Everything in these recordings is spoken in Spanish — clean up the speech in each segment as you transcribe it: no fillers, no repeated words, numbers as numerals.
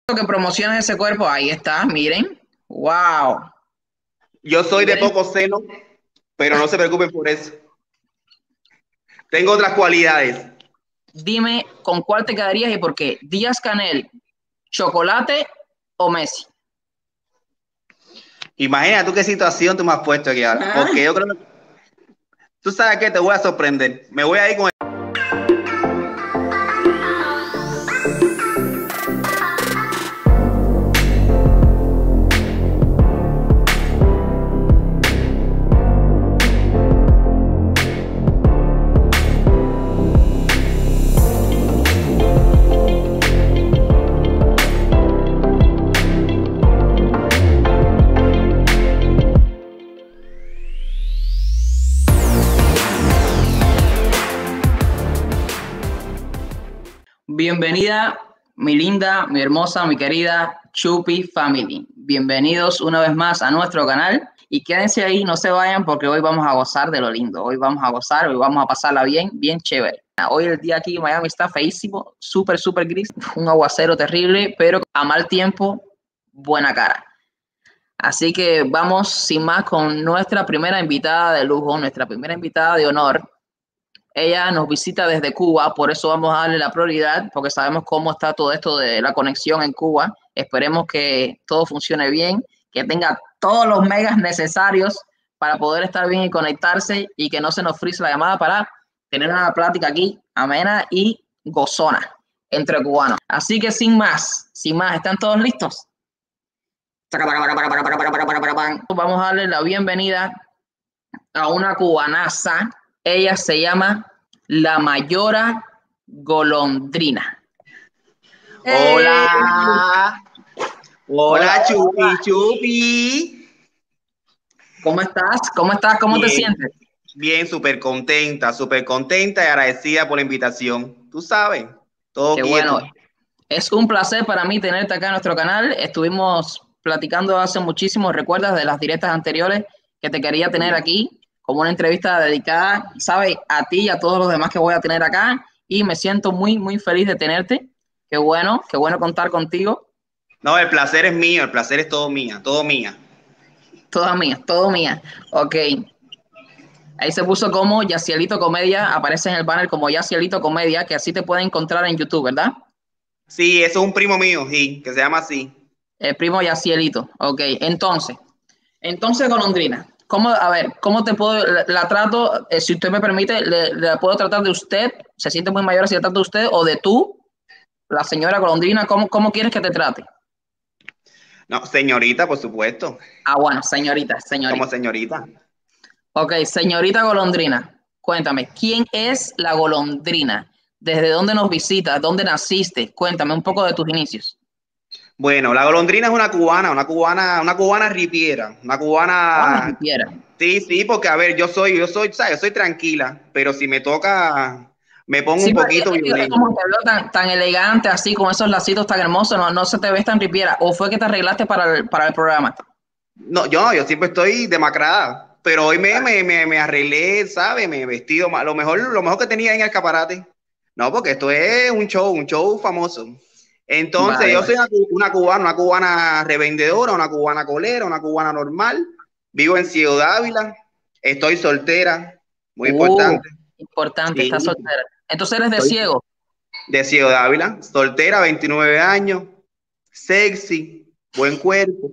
Que promociones ese cuerpo, ahí está, miren. Wow. Yo soy de poco seno, pero no se preocupen por eso. Tengo otras cualidades. Dime con cuál te quedarías y por qué. Díaz Canel, chocolate o Messi. Imagina tú qué situación tú me has puesto aquí ahora. Porque yo creo que tú sabes que te voy a sorprender. Me voy a ir con Bienvenida, mi linda, mi hermosa, mi querida Chupi Family. Bienvenidos una vez más a nuestro canal y quédense ahí, no se vayan porque hoy vamos a gozar de lo lindo. Hoy vamos a gozar, hoy vamos a pasarla bien, bien chévere. Hoy el día aquí en Miami está feísimo, súper gris, un aguacero terrible, pero a mal tiempo, buena cara. Así que vamos sin más con nuestra primera invitada de lujo, nuestra primera invitada de honor. Ella nos visita desde Cuba, por eso vamos a darle la prioridad, porque sabemos cómo está todo esto de la conexión en Cuba. Esperemos que todo funcione bien, que tenga todos los megas necesarios para poder estar bien y conectarse y que no se nos frise la llamada para tener una plática aquí amena y gozona entre cubanos. Así que sin más, ¿están todos listos? Vamos a darle la bienvenida a una cubanaza. Ella se llama la Mayora Golondrina. Hola. Hola, Chupi, Hola. Chupi. ¿Cómo estás? ¿Cómo estás? ¿Cómo te Bien, sientes? bien, súper contenta y agradecida por la invitación. Tú sabes, todo Qué quieto. bueno. Es un placer para mí tenerte acá en nuestro canal. Estuvimos platicando hace muchísimo, ¿recuerdas de las directas anteriores que te quería tener aquí como una entrevista dedicada, sabes, a ti y a todos los demás que voy a tener acá? Y me siento muy feliz de tenerte. Qué bueno contar contigo. No, el placer es mío, el placer es todo mía, todo mía. Toda mía, todo mía. Ok. Ahí se puso como Yacielito Comedia, aparece en el banner como Yacielito Comedia, que así te pueden encontrar en YouTube, ¿verdad? Sí, eso es un primo mío, sí, que se llama así. El primo Yacielito. Ok, entonces Golondrina, ¿cómo te puedo, la trato, si usted me permite, la puedo tratar de usted? ¿Se siente muy mayor si la trato de usted o de tú, la señora Golondrina? ¿Cómo quieres que te trate? No, señorita, por supuesto, Ah, bueno, señorita. como señorita. Ok, señorita Golondrina, cuéntame, ¿quién es la Golondrina? ¿Desde dónde nos visitas? ¿Dónde naciste? Cuéntame un poco de tus inicios. Bueno, la golondrina es una cubana ripiera, una Ah, cubana. supiera. Sí, porque a ver, ¿sabes? Yo soy tranquila, pero si me toca, me pongo Sí, un pero poquito es violento. como te veo tan elegante, así, con esos lacitos tan hermosos, no se te ves tan ripiera. ¿O fue que te arreglaste para el programa? No, yo siempre estoy demacrada, pero hoy me arreglé, ¿sabes? Me he vestido, lo mejor que tenía en el escaparate. No, porque esto es un show famoso. Entonces, Vale, yo vale. soy una cubana revendedora, una cubana colera, una cubana normal. Vivo en Ciudad Ávila, estoy soltera, muy Uh, importante. importante, estás Sí, soltera. Entonces eres de soy ciego. de Ciudad Ávila, soltera, 29 años, sexy, buen cuerpo.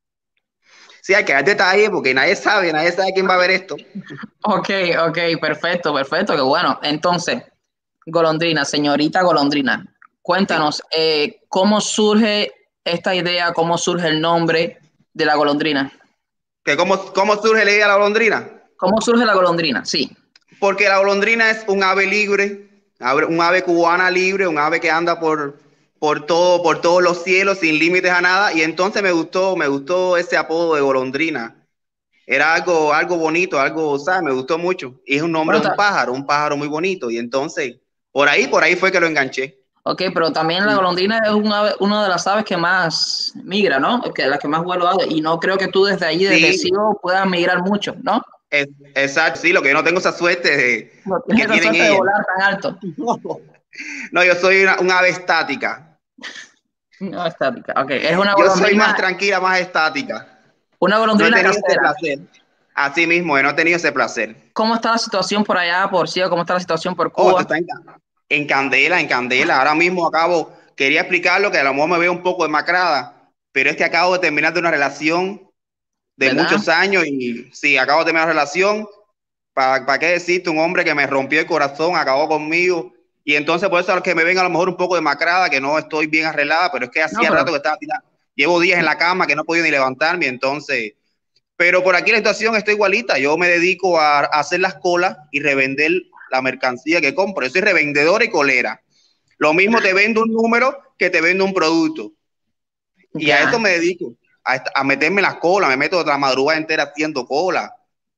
Sí, hay que dar detalles porque nadie sabe quién va a ver esto. Ok, perfecto, qué bueno. Entonces, Golondrina, señorita Golondrina, Sí. cuéntanos, ¿cómo surge esta idea, cómo surge el nombre de la golondrina? ¿Cómo surge la idea de la golondrina? ¿Cómo surge la golondrina? Sí. Porque la golondrina es un ave libre, un ave cubana libre, un ave que anda por todos los cielos sin límites a nada. Y entonces me gustó ese apodo de golondrina. Era algo bonito, ¿sabes? Me gustó mucho. Y es un nombre Bueno, de un pájaro muy bonito. Y entonces, por ahí fue que lo enganché. ok, pero también la golondrina es una de las aves que más migra, ¿no? La que más vuelo hace. Y no creo que tú desde allí, desde Sí, Ciego, puedas migrar mucho, ¿no? exacto. Sí, lo que yo no tengo esa suerte No tienes que esa tienen suerte de ellas. volar tan alto. No, yo soy una ave estática. No, estática. Ok, es Yo soy más tranquila, más estática. una No he golondrina tenido ese casera. placer. Así mismo, no he tenido ese placer. ¿Cómo está la situación por allá, por Ciego? ¿Cómo está la situación por Oh, esto Cuba? está en candela, en candela. Ahora mismo quería explicarlo, que a lo mejor me veo un poco demacrada, pero es que acabo de terminar de una relación de ¿Verdad? muchos años y sí, acabo de terminar una relación. ¿Para qué decirte? Un hombre que me rompió el corazón, acabó conmigo. Y entonces por eso es que me ven a lo mejor un poco demacrada, que no estoy bien arreglada, pero es que No, hacía pero rato que estaba tirada. Llevo días en la cama que no he podido ni levantarme, entonces... Pero por aquí la situación está igualita. Yo me dedico a hacer las colas y revender la mercancía que compro. Yo soy revendedor y colera. Lo mismo te vendo un número que te vendo un producto. Y a eso ya. me dedico, a meterme las colas. Me meto la madrugada entera haciendo cola.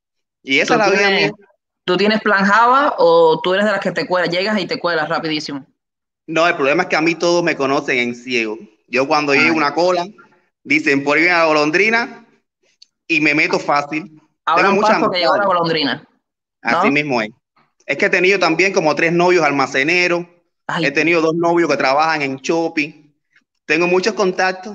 Y esa es ¿Tú la vida mía. tienes, tú tienes plan Java o tú eres de las que te cuelas, llegas y te cuelas rapidísimo? No, el problema es que a mí todos me conocen en ciego. Yo cuando llego a Ay. una cola, dicen por ahí viene la golondrina y me meto fácil. Tengo Abran muchas paso que llegó la amistades. golondrina, Así ¿no? mismo es. Es que he tenido también como 3 novios almaceneros. He Ay, tenido 2 novios que trabajan en shopping. Tengo muchos contactos.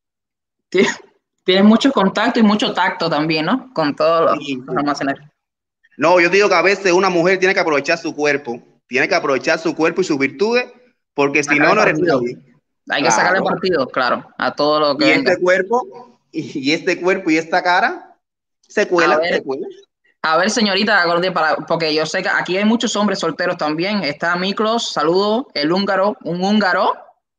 ti- tienes mucho contacto y mucho tacto también, ¿no? Con todos Sí, los sí. almaceneros. No, yo digo que a veces una mujer tiene que aprovechar su cuerpo. Tiene que aprovechar su cuerpo y sus virtudes, porque si no, Sacarle no eres partido. nadie. Hay que sacarle Claro. partido, claro, a todo lo que Y venga. este cuerpo, y este cuerpo y esta cara se A cuela, se ver, cuela. a ver, señorita, porque yo sé que aquí hay muchos hombres solteros también. Está Miklos, saludo, el húngaro, un húngaro.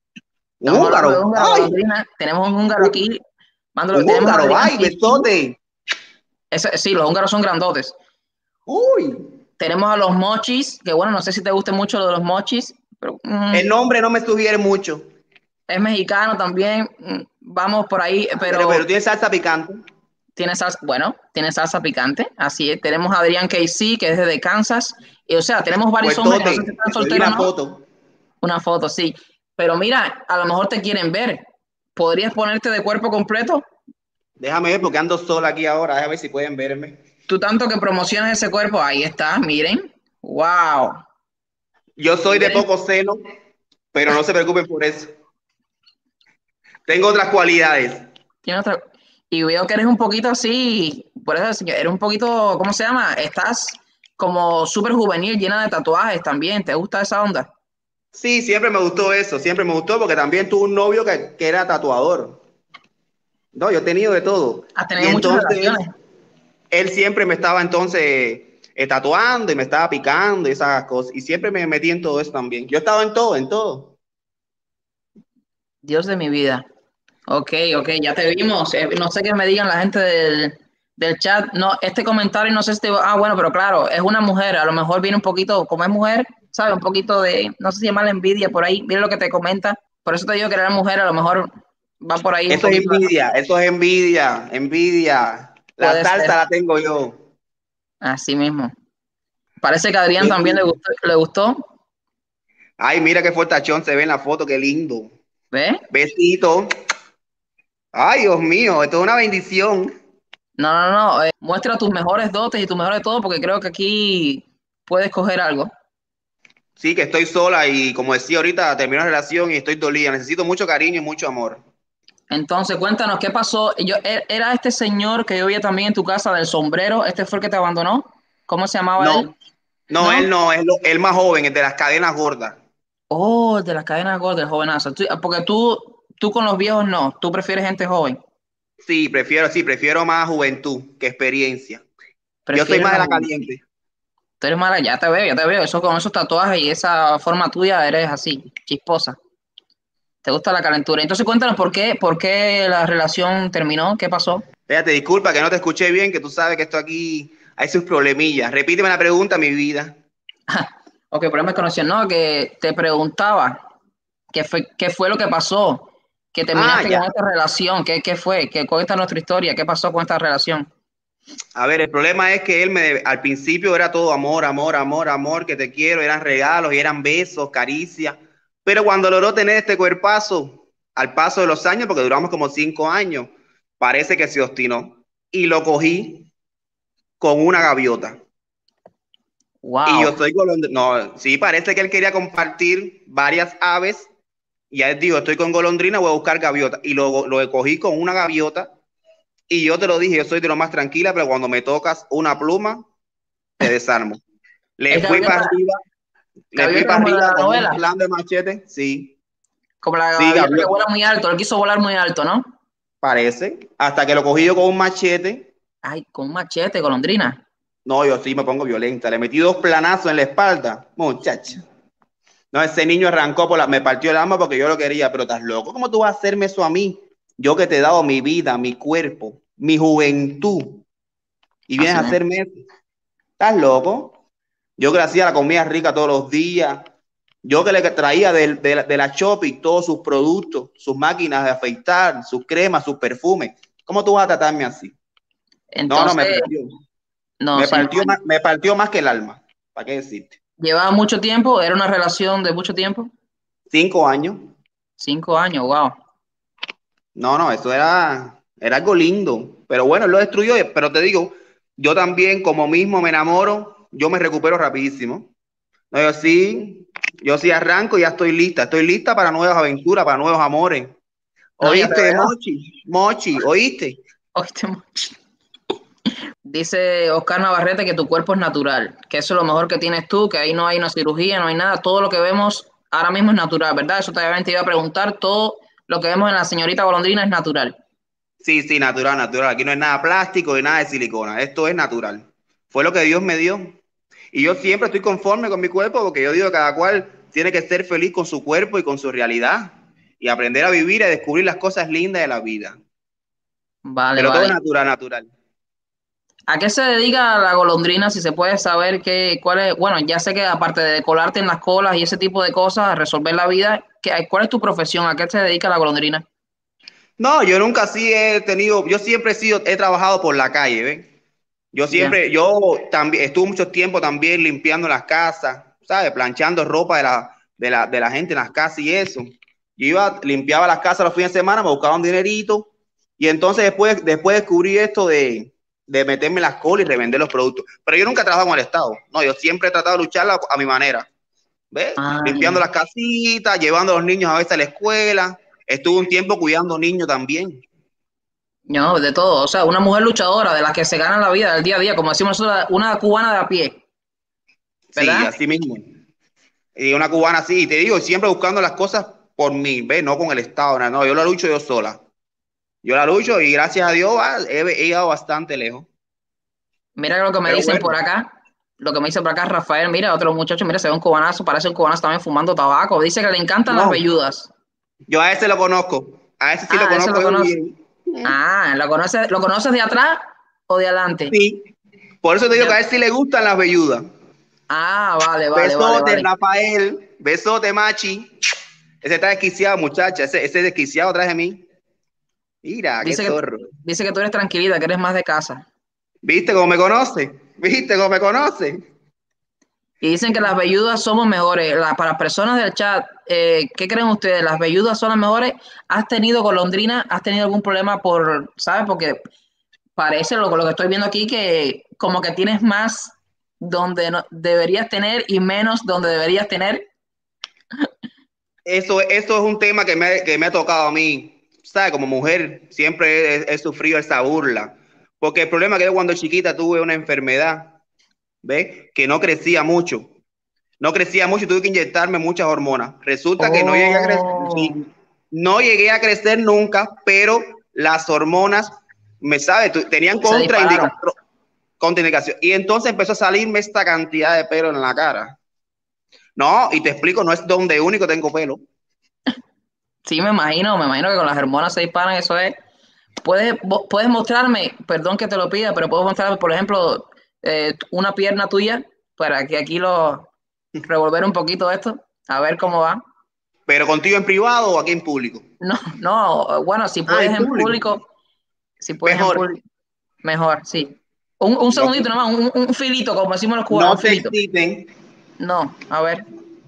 Un Estamos hablando de húngaro, húngaro, ay, golondrina. Tenemos un húngaro un, aquí. Mándalo, un tenemos a húngaro, Adrián ay, Casey. besote. Sí, los húngaros son grandotes. Uy, Tenemos a los mochis, que bueno, no sé si te guste mucho lo de los mochis, pero el nombre no me sugiere mucho, es mexicano también. Vamos por ahí, pero pero tiene salsa picante. tiene salsa, bueno, tiene salsa picante. Así es. Tenemos a Adrián Casey, que es de Kansas. Y, o sea, tenemos varios hombres, no sé si Puestote, están te vi solteros o la no. foto. Una foto, sí. Pero mira, a lo mejor te quieren ver. ¿Podrías ponerte de cuerpo completo? Déjame ver porque ando sola aquí ahora, déjame ver si pueden verme. Tú tanto que promocionas ese cuerpo, ahí está, miren. Wow. Yo soy de Miren, poco seno, pero no se preocupen por eso. Tengo otras cualidades. tiene otra. Y veo que eres un poquito así, por eso eres un poquito, ¿cómo se llama? Estás como súper juvenil, llena de tatuajes también. ¿Te gusta esa onda? Sí, siempre me gustó eso, siempre me gustó porque también tuve un novio que era tatuador. No, yo he tenido de todo. Has Y tenido muchas entonces, relaciones. él siempre me estaba entonces tatuando y me estaba picando y esas cosas. Y siempre me metí en todo eso también. Yo estaba en todo, en todo. Dios de mi vida. Ok, ok, ya te vimos. No sé qué me digan la gente del chat. No, este comentario no sé si te... Ah, bueno, pero claro, es una mujer. A lo mejor viene un poquito, como es mujer, ¿sabes? Un poquito de, no sé si llama la envidia por ahí. Mira lo que te comenta. Por eso te digo que era mujer, a lo mejor va por ahí un Eso es poquito. envidia, eso es envidia, envidia. La Puede ser, salsa la tengo yo. así mismo. Parece que a Adrián también Besito. le gustó. Ay, mira qué fortachón se ve en la foto, qué lindo. ¿Ves? Besito. Ay, Dios mío, esto es una bendición. No, no, no. Muestra tus mejores dotes y tu mejor de todo, porque creo que aquí puedes coger algo. Sí, que estoy sola y como decía ahorita, terminé una relación y estoy dolida. Necesito mucho cariño y mucho amor. Entonces, cuéntanos, ¿qué pasó? ¿Era este señor que yo vi también en tu casa del sombrero? ¿Este fue el que te abandonó? ¿Cómo se llamaba él? No, no, ¿No? él no, es el más joven, el de las cadenas gordas. Oh, el de las cadenas gordas, el jovenazo. Porque tú con los viejos no, tú prefieres gente joven. Sí, prefiero más juventud que experiencia. Yo soy Prefieres más la de la juventud. caliente. Tú eres mala, ya te veo, ya te veo. Eso con esos tatuajes y esa forma tuya eres así, chisposa. Te gusta la calentura. Entonces, cuéntanos por qué la relación terminó, qué pasó. Fíjate, disculpa que no te escuché bien, que tú sabes que esto aquí hay sus problemillas. Repíteme la pregunta, mi vida. Ok, por ahí me conocían, no, que te preguntaba qué fue lo que pasó, que Ah, terminaste con ya. esta relación, qué fue, que cuenta nuestra historia, qué pasó con esta relación. A ver, el problema es que al principio era todo amor, amor, amor, amor, que te quiero, eran regalos y eran besos, caricias. Pero cuando logró tener este cuerpazo, al paso de los años, porque duramos como 5 años, parece que se obstinó y lo cogí con una gaviota. Y yo Wow, soy golondrina. No, sí, parece que él quería compartir varias aves Y ya digo, estoy con golondrina, voy a buscar gaviota. Y lo cogí con una gaviota. Y yo te lo dije, yo soy de lo más tranquila, pero cuando me tocas una pluma, te desarmo. Le Es fui para gaviota, arriba, le fui gaviota para como la de arriba la con un novela, plan de machete. Sí, como la sí, gaviota que gaviota. vuela muy alto, él quiso volar muy alto, ¿no? Parece. Hasta que lo cogí yo con un machete. Ay, con un machete, golondrina. No, yo sí me pongo violenta. Le metí 2 planazos en la espalda. Muchacha. No, ese niño arrancó me partió el alma porque yo lo quería, pero estás loco. ¿Cómo tú vas a hacerme eso a mí? Yo que te he dado mi vida, mi cuerpo, mi juventud, y vienes Así a mismo. hacerme eso. ¿Estás loco? Yo que le hacía la comida rica todos los días. Yo que le traía de la Shopping todos sus productos, sus máquinas de afeitar, sus cremas, sus perfumes. ¿Cómo tú vas a tratarme así? No, no, me Entonces, partió. no, sí, Me partió más que el alma. ¿Para qué decirte? llevaba mucho tiempo, era una relación de mucho tiempo, 5 años. 5 años, wow. No, no, eso era algo lindo. Pero bueno, él lo destruyó. Pero te digo, yo también, como mismo me enamoro, yo me recupero rapidísimo. No, yo sí arranco y ya estoy lista. Estoy lista para nuevas aventuras, para nuevos amores. No, ya te ¿Oíste, veo. Mochi? Mochi, ¿oíste? Oíste mucho. Dice Oscar Navarrete que tu cuerpo es natural, que eso es lo mejor que tienes tú, que ahí no hay una cirugía, no hay nada, todo lo que vemos ahora mismo es natural, ¿verdad? Eso te iba a preguntar, todo lo que vemos en la señorita Golondrina es natural. Sí, sí, natural, natural. Aquí no es nada plástico y nada de silicona. Esto es natural. Fue lo que Dios me dio. Y yo siempre estoy conforme con mi cuerpo porque yo digo que cada cual tiene que ser feliz con su cuerpo y con su realidad y aprender a vivir y a descubrir las cosas lindas de la vida. Vale, Pero todo es vale. natural, natural. ¿A qué se dedica la golondrina? Si se puede saber cuál es, bueno, ya sé que aparte de colarte en las colas y ese tipo de cosas, a resolver la vida, ¿cuál es tu profesión? ¿A qué se dedica la golondrina? No, yo nunca sí he tenido, yo siempre he trabajado por la calle, ¿ves? Ya. Yo también estuve mucho tiempo también limpiando las casas, ¿sabes? Planchando ropa de la gente en las casas y eso. Yo limpiaba las casas los fines de semana, me buscaba un dinerito y entonces después descubrí esto de meterme en las colas y revender los productos. Pero yo nunca he trabajado con el Estado, no, yo siempre he tratado de lucharla a mi manera, ¿ves? Ah, Limpiando ya. las casitas, llevando a los niños a veces a la escuela. Estuve un tiempo cuidando niños también. No, de todo. O sea, una mujer luchadora de la que se gana la vida del día a día, como decimos nosotros, una cubana de a pie, Sí, ¿verdad? así mismo. Y una cubana así, y te digo, siempre buscando las cosas por mí, ¿ves? No con el Estado, no, yo la lucho yo sola. Yo la lucho y gracias a Dios he llegado bastante lejos. Mira lo que me Pero dicen bueno, por acá. Lo que me dice por acá Rafael, mira, otro muchacho, mira, se ve un cubanazo, parece un cubanazo también fumando tabaco. Dice que le encantan las no, velludas. yo a ese lo conozco, a ese sí lo Ah, ese conozco lo yo conoce. bien. Ah, lo conoces de atrás o de adelante? Sí, por eso te digo que a él sí le gustan las velludas. Ah, vale, vale, vale, Besote, vale. Rafael, besote, Machi. Ese está desquiciado, muchacha, ese desquiciado atrás de mí. Mira, qué Dice que, zorro. dice que tú eres tranquilita, que eres más de casa. ¿Viste cómo me conoce? ¿Viste cómo me conoce? Y dicen que las velludas somos mejores. Para personas del chat, ¿qué creen ustedes? ¿Las velludas son las mejores? ¿Has tenido golondrina? ¿Has tenido algún problema sabes? Porque parece lo que estoy viendo aquí que como que tienes más donde no, deberías tener y menos donde deberías tener. Eso es un tema que me ha tocado a mí, ¿sabes? Como mujer siempre he sufrido esa burla, porque el problema es que yo cuando chiquita tuve una enfermedad, ¿ves? Que no crecía mucho y tuve que inyectarme muchas hormonas. Resulta que no llegué a crecer, Oh, sí, no llegué a crecer nunca, pero las hormonas, me sabes, tenían se dispararon. contraindicación. Y entonces empezó a salirme esta cantidad de pelo en la cara. No, y te explico, no es donde único tengo pelo. Sí, me imagino que con las hormonas se disparan, eso es. Puedes mostrarme, perdón que te lo pida, pero puedes mostrarme, por ejemplo, una pierna tuya para que aquí revolver un poquito esto, a ver cómo va. Pero contigo en privado o aquí en público. No, no, bueno, si Ah, puedes en en público. público, si puedes en Mejor. público, mejor, sí. Un No, segundito nomás, un filito, como decimos los cubanos, no un te filito. exciten. No, a ver.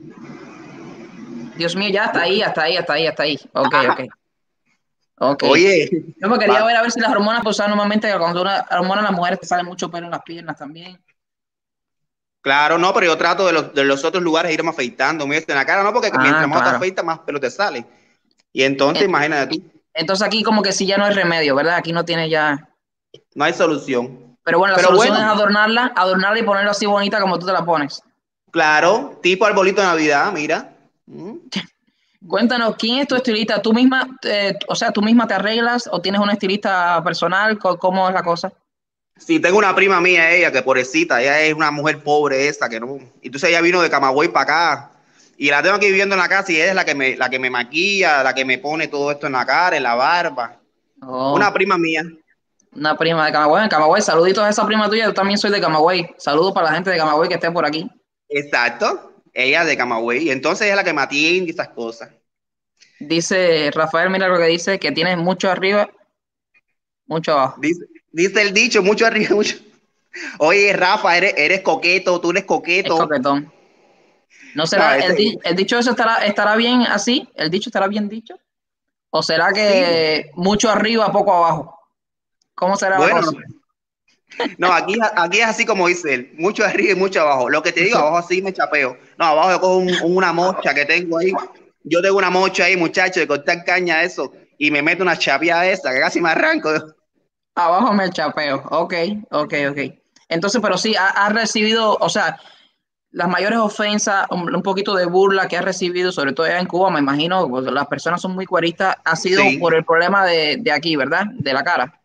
Dios mío, ya está ahí, hasta ahí, hasta ahí, hasta ahí. Ok, ok, ok. Oye, Yo me quería va. ver a ver si las hormonas, pues, normalmente cuando una hormona las mujeres te sale mucho pelo en las piernas también. Claro, no, pero yo trato de los otros lugares irme afeitando. Mira, en la cara no, porque mientras más te Claro. afeitas, más pelo te sale. Y entonces, En- imagínate tú, Entonces aquí como que sí ya no hay remedio, ¿verdad? Aquí no tiene ya... no hay solución. Pero bueno, la Pero solución bueno, es adornarla y ponerla así bonita como tú te la pones. claro, tipo arbolito de Navidad, mira. Mm. Cuéntanos, ¿quién es tu estilista? ¿Tú misma, o sea, tú misma te arreglas o tienes un estilista personal? ¿Cómo es la cosa? Sí, tengo una prima mía, ella, que pobrecita, ella es una mujer pobre esa, que no. Entonces ella vino de Camagüey para acá. Y la tengo aquí viviendo en la casa y ella es la que me maquilla, la que me pone todo esto en la cara, en la barba. Oh, Una prima mía. una prima de Camagüey. En Camagüey, saluditos a esa prima tuya. Yo también soy de Camagüey. Saludos para la gente de Camagüey que esté por aquí. Exacto. Ella de Camagüey. Y entonces ella es la que me atiende y esas cosas. Dice Rafael, mira lo que dice, que tienes mucho arriba, mucho abajo. Dice el dicho, mucho arriba, mucho. Oye, Rafa, eres coqueto, tú eres Es coqueto. coquetón. ¿No No, será, el dicho eso estará bien así? ¿El dicho estará bien dicho? ¿O será sí, que mucho arriba, poco abajo? ¿Cómo será la bueno, cosa? no, aquí es así como dice él, mucho arriba y mucho abajo. Lo que te digo, Mucho. abajo así me chapeo. No, abajo yo cojo una mocha que tengo ahí. Yo tengo una mocha ahí, muchacho, de cortar caña, eso, y me meto una chapeada esa, que casi me arranco. Abajo me chapeo. Ok, ok, ok. Entonces, pero sí, ha recibido, o sea, las mayores ofensas, un poquito de burla que ha recibido, sobre todo allá en Cuba, me imagino, pues, las personas son muy cueristas, ha sido por Sí, el problema de aquí, ¿verdad? De la cara.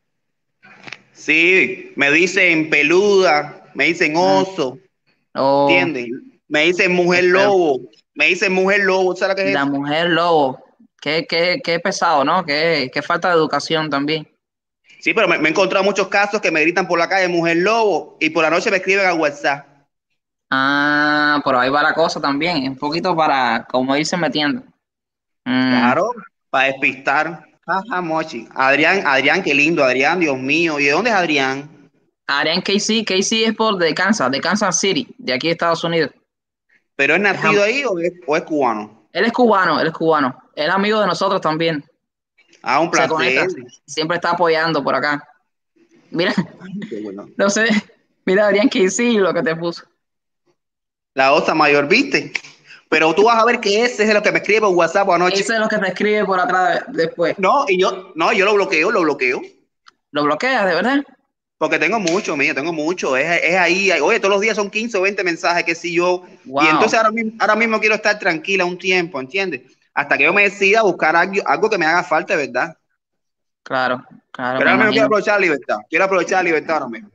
sí, me dicen peluda, me dicen Mm. oso, Oh, ¿entiendes? Me dicen qué mujer feo. lobo, me dicen mujer lobo, ¿sabes lo que es La eso? mujer lobo. Qué pesado, ¿no? Qué falta de educación también. Sí, pero me he encontrado muchos casos que me gritan por la calle mujer lobo y por la noche me escriben al WhatsApp. Ah, por ahí va la cosa también. Un poquito para, como irse metiendo. Mm. Claro, para despistar. Jaja, mochi. Adrián, Adrián, qué lindo, Adrián, Dios mío. ¿Y de dónde es Adrián? Ariane Casey es de Kansas City, de aquí de Estados Unidos. ¿Pero es Es am- nacido ahí o es cubano? Él es cubano, él es cubano. Él es amigo de nosotros también. Ah, un Se conecta, placer. siempre está apoyando por acá. Mira, Ay, qué bueno. no sé, mira Ariane Casey lo que te puso. La osa mayor, ¿viste? Pero tú vas a ver que ese es lo que me escribe por WhatsApp Ese anoche. es lo que te escribe por atrás después. No, y yo, no, yo lo bloqueo. ¿Lo bloqueas, de verdad? Porque tengo mucho, mío, tengo mucho. Es ahí, oye, todos los días son 15 o 20 mensajes, que si yo. Y entonces Wow, ahora mismo quiero estar tranquila un tiempo, ¿entiendes? Hasta que yo me decida buscar algo que me haga falta, de verdad. claro, claro, Pero me ahora mismo quiero imagino. aprovechar la libertad. Quiero aprovechar la libertad ahora mismo.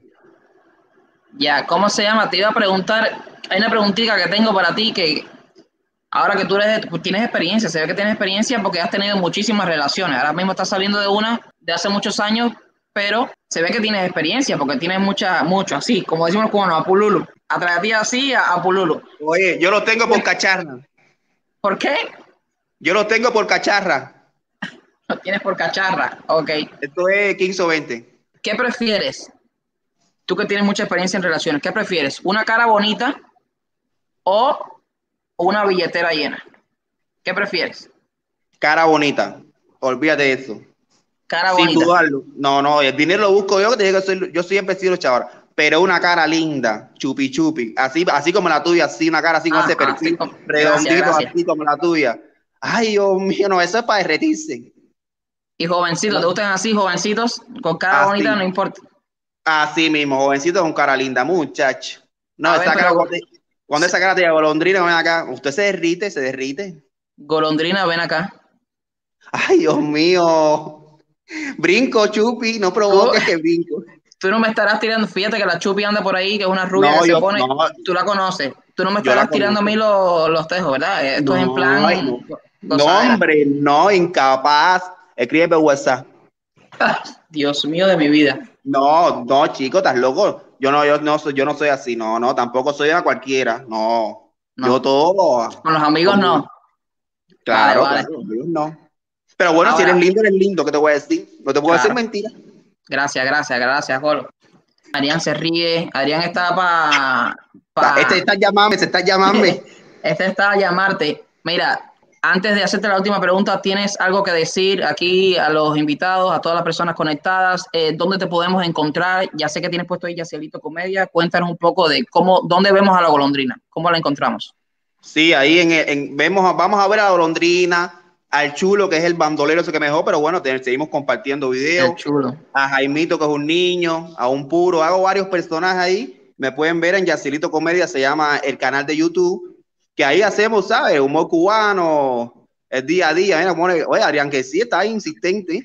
Ya, ¿cómo se llama? Te iba a preguntar, hay una preguntita que tengo para ti que ahora que tú pues, tienes experiencia, se ve que tienes experiencia porque has tenido muchísimas relaciones. Ahora mismo estás saliendo de una de hace muchos años, pero se ve que tienes experiencia porque tienes mucho así, como decimos los cubanos, a pululu. Atrás de ti así, a pululu. Oye, yo lo tengo por cacharra. ¿Por qué? Yo lo tengo por cacharra. Lo tienes por cacharra. Ok. Esto es 15 o 20. ¿Qué prefieres? Tú que tienes mucha experiencia en relaciones, ¿qué prefieres? ¿Una cara bonita o una billetera llena? ¿Qué prefieres? Cara bonita. Olvídate de eso. Cara Sin bonita. dudarlo. No, no, el dinero lo busco yo, que te digo que yo siempre he sido luchador. Pero una cara linda, chupi chupi, así como la tuya, así, una cara así con ese Así perfil como. Gracias, redondito, gracias. así como la tuya. Ay, Dios mío, no, eso es para derretirse. Y jovencitos, ¿te No, gustan así, jovencitos? Con cara bonita, no así, importa. así mismo, jovencito con cara linda, muchacho. No, A ver, esa cara, pero cuando esa cara te golondrina, ven acá, usted se derrite, se derrite. golondrina, ven acá. Ay, Dios mío. Brinco, chupi, no Tú, provoques que brinco. tú no me estarás tirando, fíjate que la Chupi anda por ahí, que es una rubia que No, se no, pone, tú la conoces. Tú no me yo la estarás tirando a mí conozco. los tejos, ¿verdad? Esto es en No, ay, plan no. No, gozadera. hombre, no, incapaz. Escribe por WhatsApp. Dios mío de mi vida. No, no, chico, estás loco. Yo no soy así. No, no, tampoco soy a cualquiera. No, yo No, todo con los amigos como, no. Vale, claro, vale. claro, yo no. Pero bueno, si Ahora, eres lindo, ¿qué te voy a decir? No te puedo decir claro. mentira. Gracias, Golo. Adrián se ríe. Adrián está Este está llamando, se está llamando. este está a llamarte. Mira, Antes de hacerte la última pregunta, ¿tienes algo que decir aquí a los invitados, a todas las personas conectadas? ¿Dónde te podemos encontrar? Ya sé que tienes puesto ahí Yacielito Comedia. Cuéntanos un poco de dónde vemos a la golondrina, cómo la encontramos. Sí, ahí vamos a ver a la golondrina, al chulo, que es el bandolero ese que me dejó, pero bueno, seguimos compartiendo videos. El chulo. A Jaimito, que es un niño, a un puro. Hago varios personajes ahí. Me pueden ver en Yacielito Comedia, se llama el canal de YouTube. Que ahí hacemos, ¿sabes? Humor cubano, el día a día. Mira, oye, Adrián, que sí está ahí insistente.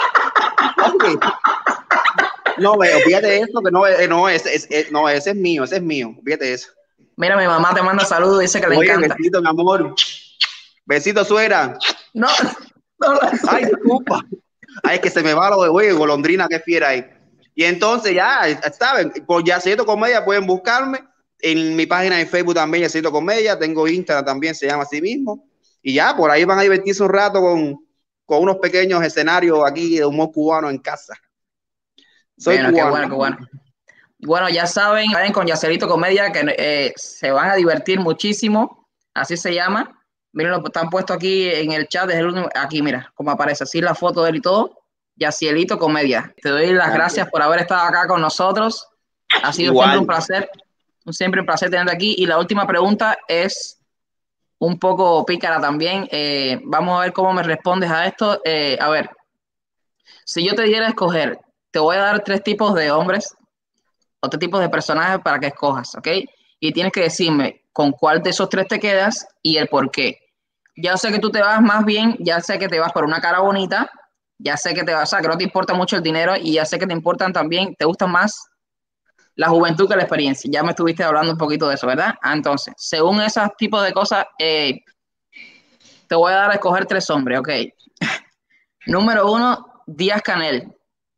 No, fíjate eso, que no, ese es mío, fíjate eso. Mira, mi mamá te manda saludos, dice que le encanta. Besito, mi amor. Besito, suegra. No. Ay, disculpa. Ay, es que se me va lo de, oye, golondrina, qué fiera ahí. Y entonces ya, ¿saben? Por Yacielito Comedia pueden buscarme. En mi página de Facebook también, Yacielito Comedia. Tengo Instagram también, se llama así mismo. Y ya, por ahí van a divertirse un rato con unos pequeños escenarios aquí de humor cubano en casa. Soy cubano. Qué bueno, qué bueno. Bueno, ya saben, vayan con Yacielito Comedia, que se van a divertir muchísimo. Así se llama. Miren, lo están puesto aquí en el chat. Desde el último, aquí, mira, cómo aparece así la foto de él y todo. Yacielito Comedia. Te doy las gracias por haber estado acá con nosotros. Ha sido siempre un placer. Siempre un placer tenerte aquí. Y la última pregunta es un poco pícara también. Vamos a ver cómo me respondes a esto. A ver, si yo te diera a escoger, te voy a dar 3 tipos de hombres o 3 tipos de personajes para que escojas, ¿ok? Y tienes que decirme con cuál de esos 3 te quedas y el por qué. Ya sé que tú te vas más bien, ya sé que te vas por una cara bonita, ya sé que te vas, o sea, que no te importa mucho el dinero y ya sé que te importan también, te gustan más la juventud que la experiencia. Ya me estuviste hablando un poquito de eso, ¿verdad? Entonces, según esos tipos de cosas, te voy a dar a escoger 3 hombres, ¿ok? Número 1, Díaz-Canel.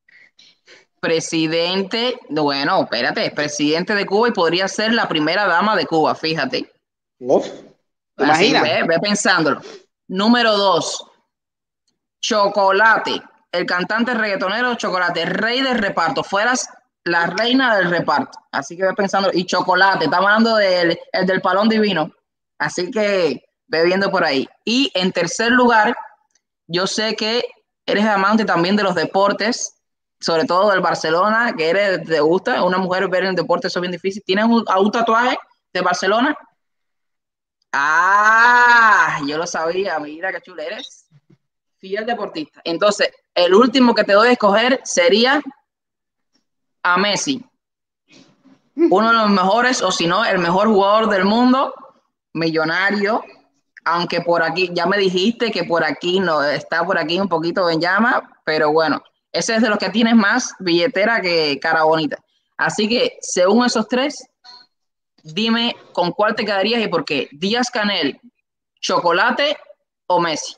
Presidente, bueno, espérate, presidente de Cuba y podría ser la primera dama de Cuba, fíjate. Uf, imagina. Ve pensándolo. Número 2, Chocolate, el cantante reggaetonero Chocolate, rey del reparto, fueras la reina del reparto. Así que ve pensando, y Chocolate, estamos hablando el del Palón Divino. Así que ve viendo por ahí. Y en tercer lugar, yo sé que eres amante también de los deportes, sobre todo del Barcelona, que te gusta, una mujer ver en deporte, eso es bien difícil. ¿Tienes un tatuaje de Barcelona? Ah, yo lo sabía, mira qué chulo eres. Fiel deportista. Entonces, el último que te doy a escoger sería a Messi. Uno de los mejores, o si no, el mejor jugador del mundo, millonario, aunque por aquí, ya me dijiste que por aquí no, está por aquí un poquito en llama, pero bueno, ese es de los que tienes más billetera que cara bonita. Así que, según esos 3, dime con cuál te quedarías y por qué. Díaz-Canel, Chocolate o Messi.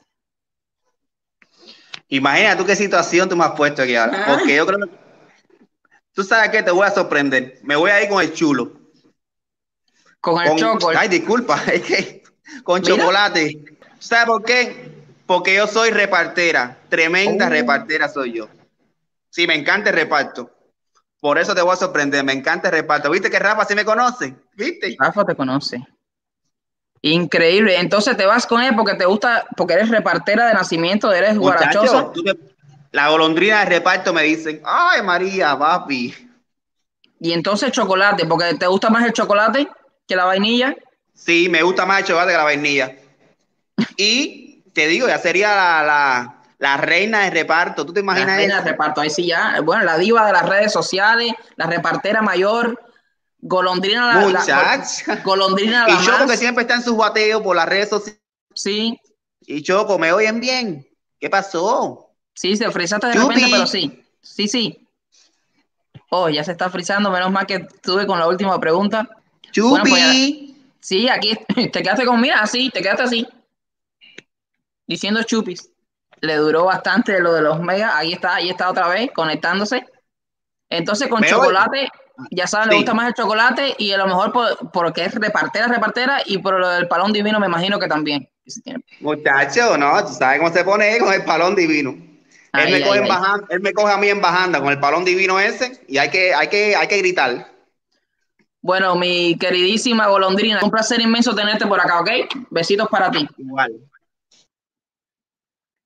Imagina tú qué situación tú me has puesto aquí ahora. Porque yo creo que tú sabes que te voy a sorprender. Me voy a ir con el chulo. Con el chocolate. Ay, disculpa, es que con Chocolate. ¿Sabes por qué? Porque yo soy repartera. Tremenda repartera soy yo. Sí, me encanta el reparto. Por eso te voy a sorprender. Me encanta el reparto. ¿Viste que Rafa sí me conoce? ¿Viste? Rafa te conoce. Increíble. Entonces te vas con él porque te gusta, porque eres repartera de nacimiento, eres guarachosa. La golondrina de reparto me dicen, ay María, papi. Y entonces chocolate, porque te gusta más el chocolate que la vainilla. Sí, me gusta más el chocolate que la vainilla. Y te digo, ya sería la reina de reparto. ¿Tú te imaginas eso? La reina de reparto, ahí sí ya. Bueno, la diva de las redes sociales, la repartera mayor. Golondrina Golondrina y Choco, que siempre está en sus bateos por las redes sociales. Sí. Y Choco, ¿me oyen bien? ¿Qué pasó? Sí, se frizaste de repente, pero sí. Sí. Oh, ya se está frizando. Menos mal que estuve con la última pregunta. Chupi. Bueno, pues, sí, aquí te quedaste con, mira, así, te quedaste así. Diciendo chupis. Le duró bastante lo de los megas. Ahí está otra vez, conectándose. Entonces, con chocolate... Ya saben, le gusta más el chocolate y a lo mejor porque es repartera y por lo del Palón Divino me imagino que también. Muchacho, no, tú sabes cómo se pone con el Palón Divino. Él me coge a mí en bajanda con el Palón Divino ese y hay que gritar. Bueno, mi queridísima golondrina, un placer inmenso tenerte por acá, ¿ok? Besitos para ti. Igual.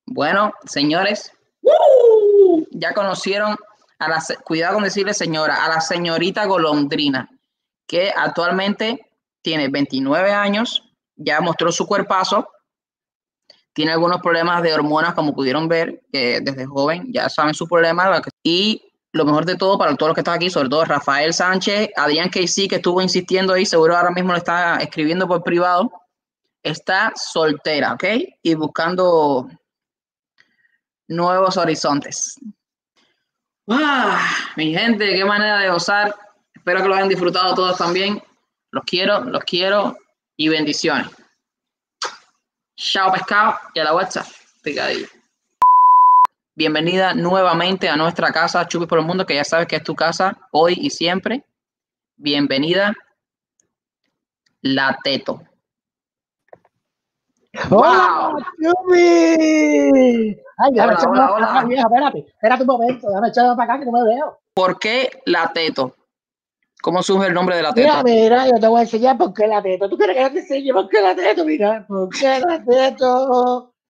Bueno, señores, ya conocieron a la, cuidado con decirle señora, a la señorita Golondrina, que actualmente tiene 29 años, ya mostró su cuerpazo, tiene algunos problemas de hormonas, como pudieron ver, que desde joven ya saben sus problemas, y lo mejor de todo para todos los que están aquí, sobre todo Rafael Sánchez, Adrián KC, que estuvo insistiendo ahí, seguro ahora mismo le está escribiendo por privado, está soltera, ¿ok? Y buscando nuevos horizontes. Mi gente, qué manera de gozar. Espero que lo hayan disfrutado todos también. Los quiero y bendiciones. Chao pescado y a la WhatsApp. Picadillo. Bienvenida nuevamente a nuestra casa, Chupis por el Mundo, que ya sabes que es tu casa hoy y siempre. Bienvenida, La Teto. ¡Hola, Chupi! Ay, déjame echarme hola. para acá, vieja, espérate un momento, déjame echarme para acá que no me veo. ¿Por qué La Teto? ¿Cómo surge el nombre de La Teto? Mira, yo te voy a enseñar por qué La Teto. ¿Tú quieres que yo te enseñe por qué La Teto? Mira, por qué La Teto.